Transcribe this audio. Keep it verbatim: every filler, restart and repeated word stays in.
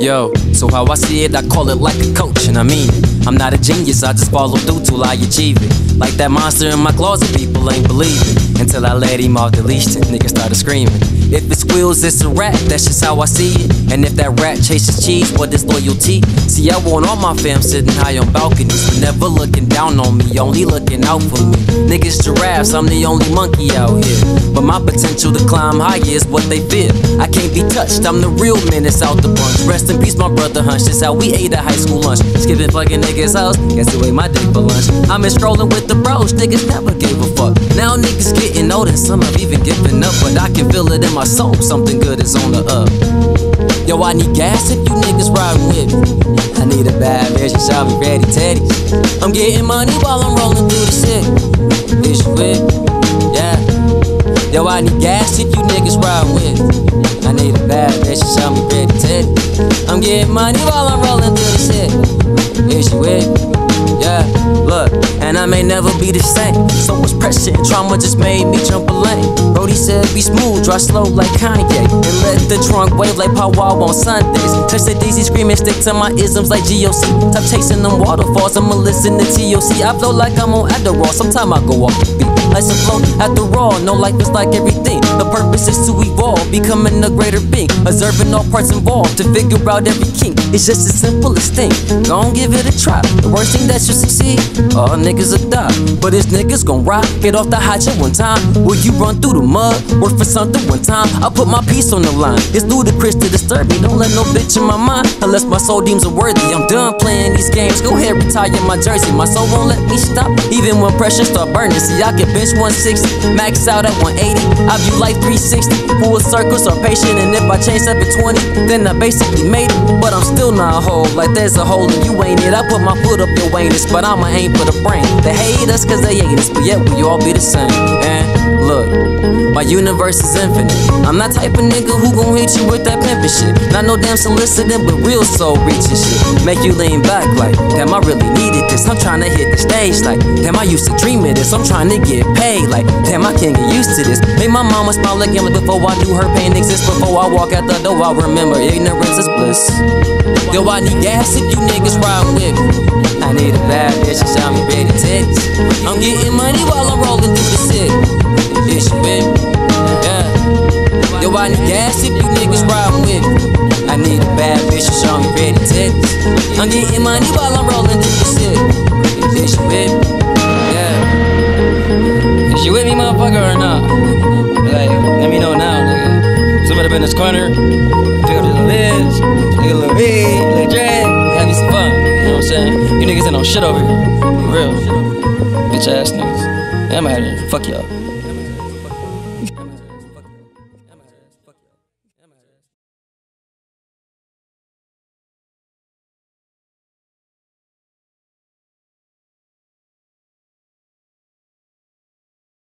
Yo, so how I see it, I call it like a coach, and I mean it. I'm not a genius, I just follow through till I achieve it. Like that monster in my closet, people ain't believing. Until I let him off the leash, and niggas started screaming. If it squeals, it's a rat, that's just how I see it. And if that rat chases cheese, what is loyalty? See, I want all my fam sitting high on balconies, but never looking down on me, only looking out for me. Niggas giraffes, I'm the only monkey out here. But my potential to climb higher is what they fear. I can't be touched, I'm the real menace out the bunch. Rest in peace, my brother Hunch, this how we ate at high school lunch. Skipping fucking niggas' house, guess who ate my dick for lunch. I'm in strolling with the bros, niggas never gave a fuck. Now niggas getting older, and some have even given up, but I can feel it in my soul, something good is on the up. Yo, I need gas if you niggas riding with me. I need a bad bitch, you shall be ready, Teddy. I'm getting money while I'm rolling through the city. Is you with me? Yeah. Yo, I need gas if you niggas riding with me. I need a bad bitch, you shall be ready, Teddy. I'm getting money while I'm rolling through the city. Is you with me? Yeah, look, and I may never be the same. So much pressure and trauma just made me jump a lane. Brody said be smooth, drive slow like Kanye, and let the trunk wave like Powwow on Sundays. Touch the daisy, screaming, stick to my isms like G O C. Stop chasing them waterfalls, I'ma listen to T O C. I flow like I'm on Adderall, sometime I go off the beat. Like some flow after all, no life is like everything. The purpose is to evolve, becoming a greater being. Observing all parts involved to figure out every kink. It's just the simplest thing, gon' give it a try. The worst thing that you succeed, all niggas will die. But this niggas gon' ride, get off the hot jet one time. Will you run through the mud, work for something one time? I put my piece on the line, it's ludicrous to disturb me. Don't let no bitch in my mind, unless my soul deems it worthy. I'm done playing these games, go ahead retire my jersey. My soul won't let me stop, even when pressure start burning. See, I can bench one sixty, max out at one eighty. I view life three sixty, full circles are patient. And if I change up at twenty, then I basically made it. But I'm still not whole, like there's a hole and you ain't it. I put my foot up your anus, but I'ma aim for the brain. They hate us cause they hate us, but yet we all be the same. And look, my universe is infinite. I'm that type of nigga who gon' hit you with that pimpin' shit. Not no damn soliciting, but real soul reaching shit. Make you lean back like, damn, I really needed this. I'm trying to hit the stage like, damn, I used to dream of this. I'm trying to get paid like, damn, I can't get used to this. Made my mama smile again like before I knew her pain exists. Before I walk out the door, I remember ignorance is bliss. Yo, I need gas if you niggas ride with me. I need a bad bitch, you shall be ready, titties. I'm getting money while I'm rolling through the city. Is you with me? Yeah. Yo, I need gas if you niggas riding with me. I need a bad bitch, you shall be ready, titties. I'm getting money while I'm rolling through the city. Is you with me? Yeah. Is you with me, motherfucker, or not? Like, let me know now, nigga. Somebody up in this corner, pick up the little bitch, nigga, little weed, little drag, have me some fun. You know what I'm saying? You niggas ain't no shit over here. For real. Bitch ass niggas. I'm out of here. Fuck y'all.